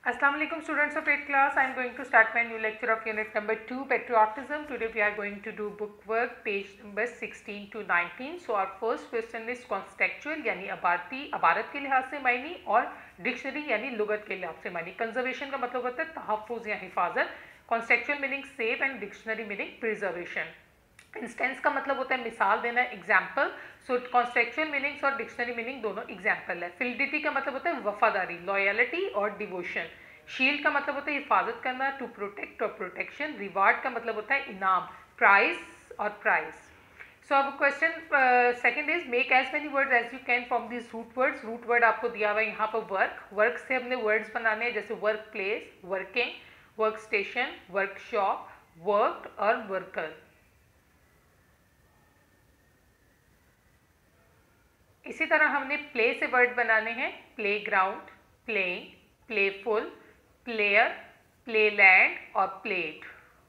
Assalamu alaikum students of 8th class. I am going to start my new lecture of unit number 2 patriotism. Today we are going to do book work page number 16 to 19. So our first question is contextual यानी अबारत के लिहाज से मायनी और dictionary यानी लुगत के लिहाज से Mayani. Conservation का मतलब होता है तहफ़्फ़ुज़ या हिफाजत. Contextual meaning save and dictionary meaning preservation. Instance का मतलब होता है मिसाल देना, एग्जाम्पल. सो कॉन्टेक्चुअल मीनिंग्स और डिक्शनरी मीनिंग दोनों एग्जाम्पल है. फिल्डिटी का मतलब होता है वफादारी, लॉयलिटी और डिवोशन. शील्ड का मतलब होता है हिफाजत करना, टू प्रोटेक्ट और प्रोटेक्शन. रिवार्ड का मतलब होता है इनाम, प्राइज और प्राइज. सो अब question second is make as many words as you can from this root words. Root word आपको दिया हुआ है यहाँ पर वर्क. वर्क से हमने वर्ड्स बनाने हैं जैसे workplace, working, workstation, workshop, work और वर्कर. इसी तरह हमने प्ले से वर्ड बनाने हैं playground, playing, playful, player, playland और plate.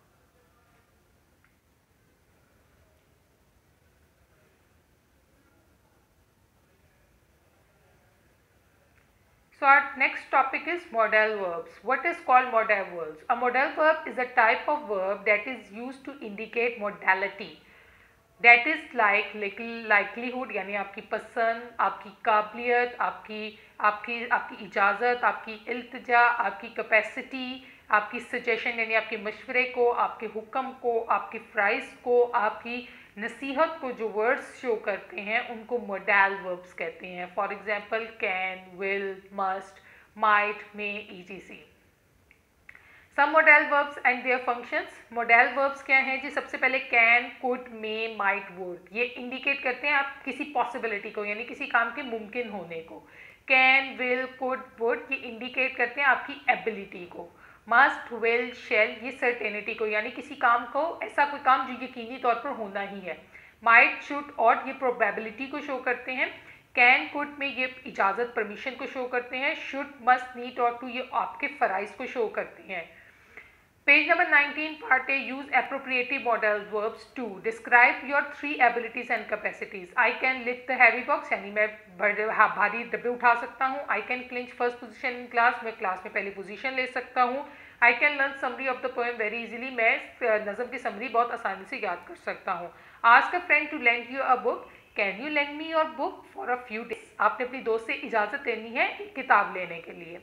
So our next topic is modal verbs. What is called modal verbs? A modal verb is a type of verb that is used to indicate modality. That is like likelihood यानी आपकी पसंद, आपकी काबिलियत, आपकी इजाज़त, आपकी इल्तिजा, आपकी capacity, आपकी सजेशन यानी आपके मशवरे को, आपके हुक्म को, आपकी फ्राइज को, आपकी नसीहत को जो वर्ड्स शो करते हैं उनको मोडाल वर्ब्स कहते हैं. For example can, will, must, might, may, etc. Some modal verbs and their functions. Modal verbs क्या हैं जी? सबसे पहले can, could, may, might, would. ये इंडिकेट करते हैं आप किसी पॉसिबिलिटी को यानी किसी काम के मुमकिन होने को. कैन, विल, कुड, वुड ये इंडिकेट करते हैं आपकी एबिलिटी को. मस्ट, विल, शैल ये सर्टेनिटी को यानी किसी काम को, ऐसा कोई काम जो यकीनी तौर पर होना ही है. माइट, शुड, ऑट ये प्रोबेबिलिटी को शो करते हैं. कैन, कुड में ये इजाज़त, परमिशन को शो करते हैं. शुड, मस्ट, नीड और टू ये आपके फ़राइज़ को शो करते हैं. Page number 19 part A, use appropriative modal verbs to describe your 3 abilities and capacities. I can lift the heavy box यानी मैं भारी डब्बे उठा सकता हूँ. I can clinch first position in class, मैं क्लास में पहली पोजीशन ले सकता हूँ. I can learn summary of the poem very easily, मैं नज़म की समरी बहुत आसानी से याद कर सकता हूँ. Ask a friend to lend you a book. Can you lend me your book for a few days? आपने अपनी दोस्त से इजाज़त लेनी है एक किताब लेने के लिए.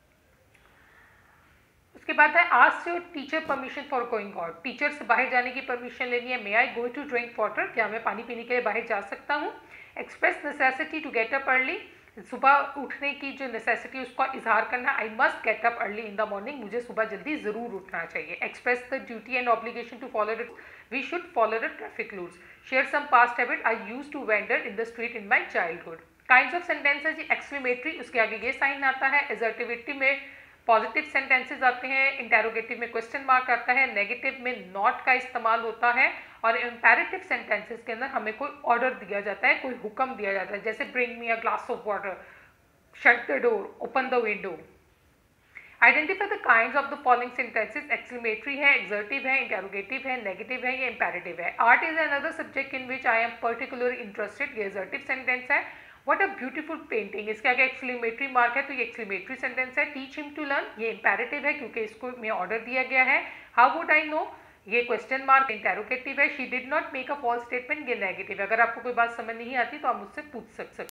उसके बाद है ask your teacher permission for going out. Teacher से बाहर जाने की परमिशन लेनी है. May I go to drink water, क्या मैं पानी पीने के लिए बाहर जा सकता हूँ. Express necessity to get up early, सुबह उठने की जो नेसेसिटी उसका इजहार करना. I must get up early in the morning, मुझे सुबह जल्दी ज़रूर उठना चाहिए. Express the duty and obligation to follow the, we should follow the traffic rules. Share some past habit, I use to wander in the street in my childhood. Kinds of sentences, exclamatory उसके आगे ये sign आता है. एजर्टिविटी में positive sentences आते हैं. Interrogative में question mark आता है. नेगेटिव में नॉट का इस्तेमाल होता है. और इम्पेरेटिव सेंटेंसेस के अंदर हमें कोई ऑर्डर दिया जाता है, कोई हुक्म दिया जाता है. जैसे bring me a glass of water, shut the door, open the window. Identify the kinds of the following sentences. Exclamatory है, एक्सर्टिव है, इंटेरोगेटिव है, नेगेटिव है, ये इंपेरेटिव है. Art is another subject in which I am particularly interested, ये assertive sentence है. What a beautiful painting, इसके आगे एक्सक्लेमेटरी मार्क है तो ये एक्सक्लेमेटरी सेंटेंस है. टीच हिम टू लर्न ये इंपेरेटिव है क्योंकि इसको में ऑर्डर दिया गया है. हाउ वुड आई नो ये क्वेश्चन मार्क इंटेरोगेटिव है. She did not make a false statement ये नेगेटिव है. अगर आपको कोई बात समझ नहीं आती तो आप मुझसे पूछ सकते.